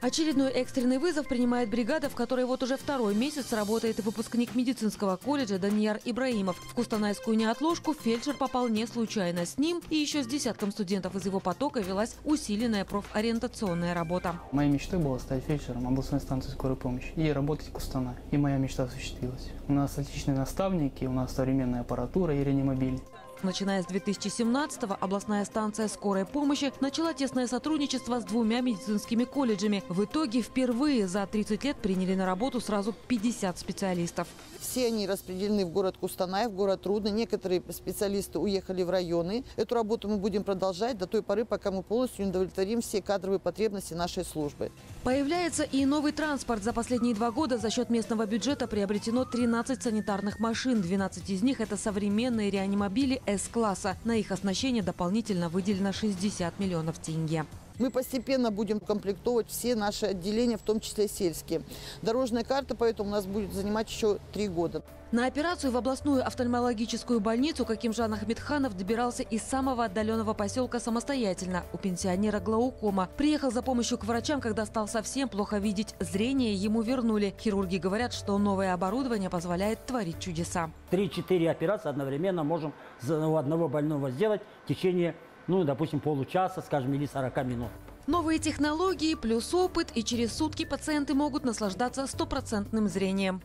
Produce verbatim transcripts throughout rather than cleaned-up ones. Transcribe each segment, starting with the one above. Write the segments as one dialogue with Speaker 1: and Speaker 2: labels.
Speaker 1: Очередной экстренный вызов принимает бригада, в которой вот уже второй месяц работает выпускник медицинского колледжа Данияр Ибраимов. В кустанайскую неотложку фельдшер попал не случайно. С ним и еще с десятком студентов из его потока велась усиленная профориентационная работа.
Speaker 2: Моей мечтой было стать фельдшером областной станции скорой помощи и работать в Кустанае. И моя мечта осуществилась. У нас отличные наставники, у нас современная аппаратура и реанимобиль.
Speaker 1: Начиная с две тысячи семнадцатого областная станция скорой помощи начала тесное сотрудничество с двумя медицинскими колледжами. В итоге впервые за тридцать лет приняли на работу сразу пятьдесят специалистов.
Speaker 3: Все они распределены в город Кустанай, в город Рудный. Некоторые специалисты уехали в районы. Эту работу мы будем продолжать до той поры, пока мы полностью удовлетворим все кадровые потребности нашей службы.
Speaker 1: Появляется и новый транспорт. За последние два года за счет местного бюджета приобретено тринадцать санитарных машин. двенадцать из них – это современные реанимобили С-класса. На их оснащение дополнительно выделено шестьдесят миллионов тенге.
Speaker 3: Мы постепенно будем комплектовать все наши отделения, в том числе сельские. Дорожная карта поэтому у нас будет занимать еще три года.
Speaker 1: На операцию в областную офтальмологическую больницу Какимжан Ахмедханов добирался из самого отдаленного поселка самостоятельно. У пенсионера глаукома. Приехал за помощью к врачам, когда стал совсем плохо видеть. Зрение ему вернули. Хирурги говорят, что новое оборудование позволяет творить чудеса.
Speaker 4: Три-четыре операции одновременно можем у одного больного сделать в течение, ну, допустим, получаса, скажем, или сорока минут.
Speaker 1: Новые технологии плюс опыт, и через сутки пациенты могут наслаждаться стопроцентным зрением.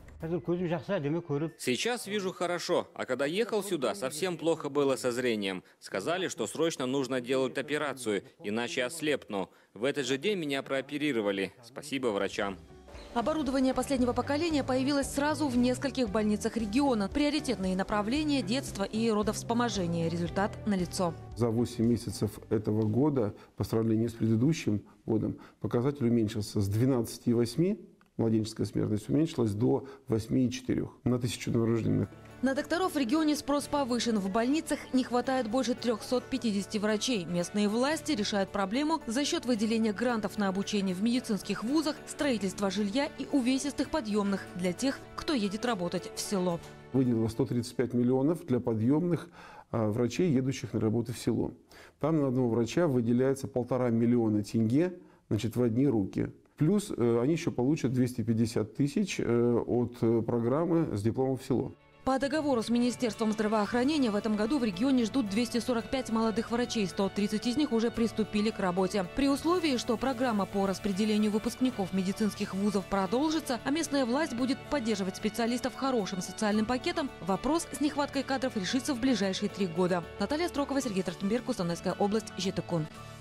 Speaker 5: Сейчас вижу хорошо, а когда ехал сюда, совсем плохо было со зрением. Сказали, что срочно нужно делать операцию, иначе ослепну. В этот же день меня прооперировали. Спасибо врачам.
Speaker 1: Оборудование последнего поколения появилось сразу в нескольких больницах региона. Приоритетные направления – детство и родовспоможение. Результат налицо.
Speaker 6: За восемь месяцев этого года по сравнению с предыдущим годом показатель уменьшился с двенадцати целых восьми десятых, младенческая смертность уменьшилась до восьми целых четырёх десятых на тысячу новорожденных.
Speaker 1: На докторов в регионе спрос повышен. В больницах не хватает больше трёхсот пятидесяти врачей. Местные власти решают проблему за счет выделения грантов на обучение в медицинских вузах, строительства жилья и увесистых подъемных для тех, кто едет работать в село.
Speaker 6: Выделила сто тридцать пять миллионов для подъемных а, врачей, едущих на работу в село. Там на одного врача выделяется полтора миллиона тенге, значит, в одни руки. Плюс э, они еще получат двести пятьдесят тысяч э, от э, программы «С дипломом в село».
Speaker 1: По договору с Министерством здравоохранения в этом году в регионе ждут двести сорок пять молодых врачей, сто тридцать из них уже приступили к работе. При условии, что программа по распределению выпускников медицинских вузов продолжится, а местная власть будет поддерживать специалистов хорошим социальным пакетом, вопрос с нехваткой кадров решится в ближайшие три года. Наталья Строкова, Сергей Трахтенберг, Кустанайская область, Жетыкун.